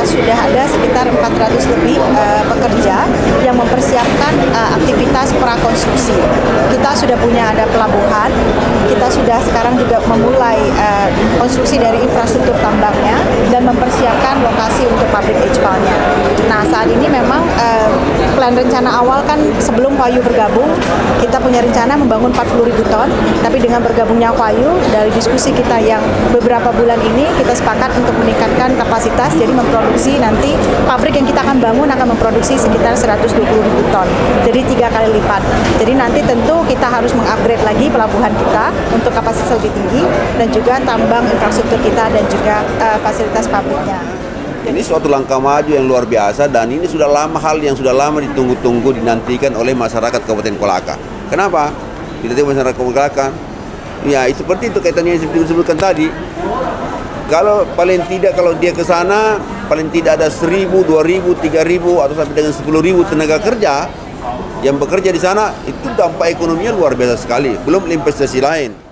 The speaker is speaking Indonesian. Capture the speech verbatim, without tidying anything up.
sudah ada sekitar empat ratus lebih uh, pekerja yang mempersiapkan uh, aktivitas prakonstruksi. Kita sudah punya ada pelabuhan, kita sudah sekarang juga memulai uh, konstruksi dari infrastruktur tambangnya dan mempersiapkan lokasi untuk pabrik H P A L-nya. Nah, saat ini memang uh, plan rencana awal kan sebelum Huayu bergabung, kita punya rencana membangun empat puluh ribu ton, tapi dengan bergabungnya Huayu, dari diskusi kita yang beberapa bulan ini, kita sepakat untuk meningkatkan kapasitas, jadi memproduksi nanti pabrik yang kita akan bangun akan memproduksi sekitar seratus dua puluh ribu ton, jadi tiga kali lipat. Jadi nanti tentu kita harus mengupgrade lagi pelabuhan kita untuk kapasitas lebih tinggi dan juga tambang infrastruktur kita dan juga uh, fasilitas pabriknya. Ini suatu langkah maju yang luar biasa dan ini sudah lama hal yang sudah lama ditunggu-tunggu dinantikan oleh masyarakat Kabupaten Kolaka. Kenapa? Tidak masyarakat Kabupaten Kolaka. Ya, seperti itu kaitannya yang disebutkan tadi. Kalau paling tidak kalau dia ke sana paling tidak ada seribu, dua ribu, tiga ribu atau sampai dengan sepuluh ribu tenaga kerja yang bekerja di sana, itu dampak ekonominya luar biasa sekali. Belum investasi lain.